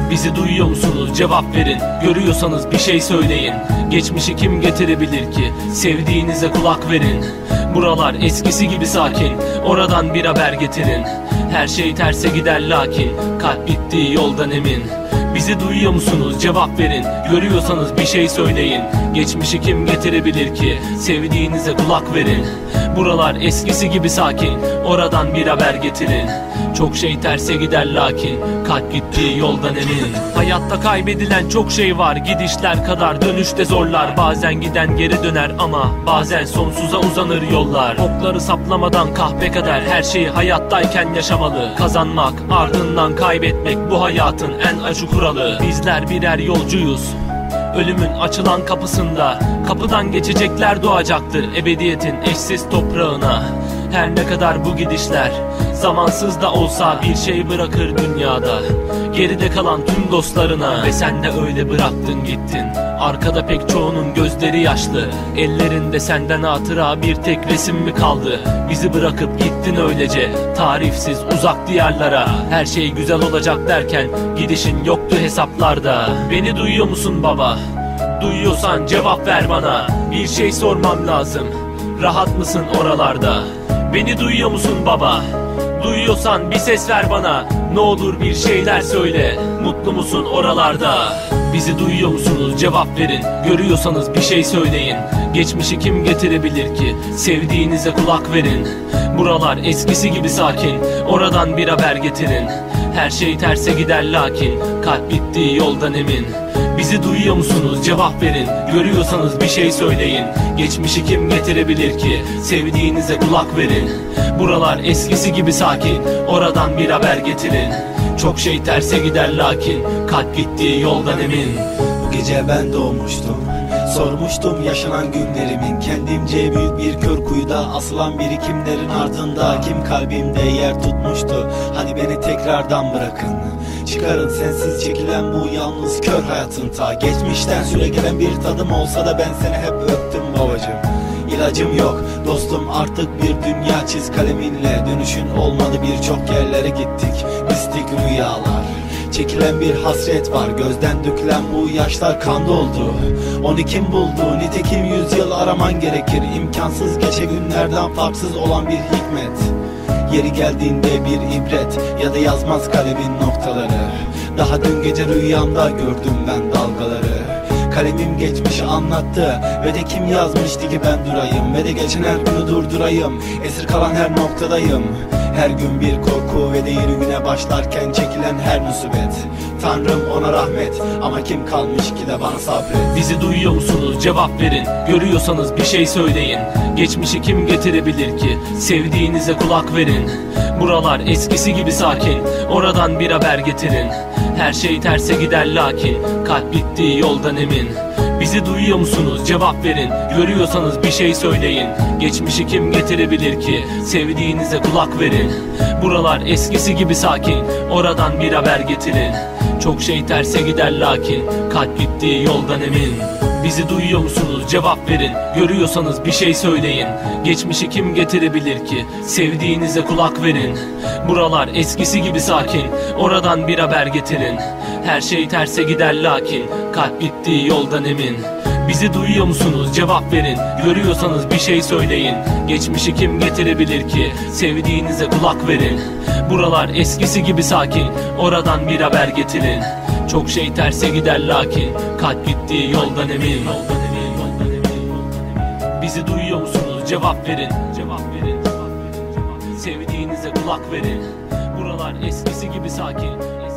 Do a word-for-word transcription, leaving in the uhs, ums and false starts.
Bizi duyuyor musunuz? Cevap verin. Görüyorsanız bir şey söyleyin. Geçmişi kim getirebilir ki? Sevdiğinize kulak verin. Buralar eskisi gibi sakin. Oradan bir haber getirin. Her şey terse gider lakin kalp gittiği yoldan emin. Bizi duyuyor musunuz? Cevap verin. Görüyorsanız bir şey söyleyin. Geçmişi kim getirebilir ki? Sevdiğinize kulak verin. Buralar eskisi gibi sakin. Oradan bir haber getirin. Çok şey terse gider lakin kalp gittiği yoldan emin. Hayatta kaybedilen çok şey var. Gidişler kadar dönüşte zorlar. Bazen giden geri döner ama bazen sonsuza uzanır yollar. Okları saplamadan kahpe kadar her şeyi hayattayken yaşamalı. Kazanmak ardından kaybetmek bu hayatın en acı kuralı. Bizler birer yolcuyuz, ölümün açılan kapısında. Kapıdan geçecekler doğacaktır ebediyetin eşsiz toprağına. Her ne kadar bu gidişler zamansız da olsa bir şey bırakır dünyada. Geride kalan tüm dostlarına. Ve sen de öyle bıraktın gittin. Arkada pek çoğunun gözleri yaşlı. Ellerinde senden hatıra bir tek resim mi kaldı? Bizi bırakıp gittin öylece tarifsiz uzak diyarlara. Her şey güzel olacak derken gidişin yoktu hesaplarda. Beni duyuyor musun baba? Duyuyorsan cevap ver bana. Bir şey sormam lazım. Rahat mısın oralarda? Beni duyuyor musun baba? Duyuyorsan bir ses ver bana. Ne olur bir şeyler söyle. Mutlu musun oralarda? Bizi duyuyor musunuz? Cevap verin. Görüyorsanız bir şey söyleyin. Geçmişi kim getirebilir ki? Sevdiğinize kulak verin. Buralar eskisi gibi sakin. Oradan bir haber getirin. Her şey terse gider lakin kalp gittiği yoldan emin. Bizi duyuyor musunuz? Cevap verin. Görüyorsanız bir şey söyleyin. Geçmişi kim getirebilir ki? Sevdiğinize kulak verin. Buralar eskisi gibi sakin. Oradan bir haber getirin. Çok şey terse gider lakin kalp gittiği yoldan emin. Bu gece ben doğmuştum. Sormuştum yaşanan günlerimin. Kendimce büyük bir kör kuyuda asılan birikimlerin ardında. Kim kalbimde yer tutmuştu? Hadi beni tekrardan bırakın. Çıkarın sensiz çekilen bu yalnız kör hayatın ta. Geçmişten süre gelen bir tadım olsa da ben seni hep öptüm babacığım. İlacım yok dostum artık bir dünya çiz kaleminle. Dönüşün olmadı birçok yerlere gittik. Mistik rüyalar. Çekilen bir hasret var. Gözden dökülen bu yaşlar kan doldu. Onu kim buldu? Nitekim yüzyıl araman gerekir. İmkansız geçe günlerden farksız olan bir hikmet. Yeri geldiğinde bir ibret ya da yazmaz kalemin noktaları. Daha dün gece rüyamda gördüm ben dalgaları. Kalemim geçmişi anlattı ve de kim yazmıştı ki ben durayım ve de geçen her günü durdurayım. Esir kalan her noktadayım. Her gün bir korku ve de yeni güne başlarken çekilen her musibet. Tanrım ona rahmet ama kim kalmış ki de bana sabret. Bizi duyuyor musunuz? Cevap verin. Görüyorsanız bir şey söyleyin. Geçmişi kim getirebilir ki? Sevdiğinize kulak verin. Buralar eskisi gibi sakin. Oradan bir haber getirin. Her şey terse gider lakin kalp gittiği yoldan emin. Bizi duyuyor musunuz? Cevap verin. Görüyorsanız bir şey söyleyin. Geçmişi kim getirebilir ki? Sevdiğinize kulak verin. Buralar eskisi gibi sakin. Oradan bir haber getirin. Çok şey terse gider lakin kalp gittiği yoldan emin. Bizi duyuyor musunuz? Cevap verin. Görüyorsanız bir şey söyleyin. Geçmişi kim getirebilir ki? Sevdiğinize kulak verin. Buralar eskisi gibi sakin. Oradan bir haber getirin. Her şey terse gider lakin kalp gittiği yoldan emin. Bizi duyuyor musunuz? Cevap verin. Görüyorsanız bir şey söyleyin. Geçmişi kim getirebilir ki? Sevdiğinize kulak verin. Buralar eskisi gibi sakin. Oradan bir haber getirin. Çok şey terse gider lakin kalp gittiği yoldan emin. Bizi duyuyor musunuz? Cevap verin. Cevap verin. Sevdiğinize kulak verin. Buralar eskisi gibi sakin.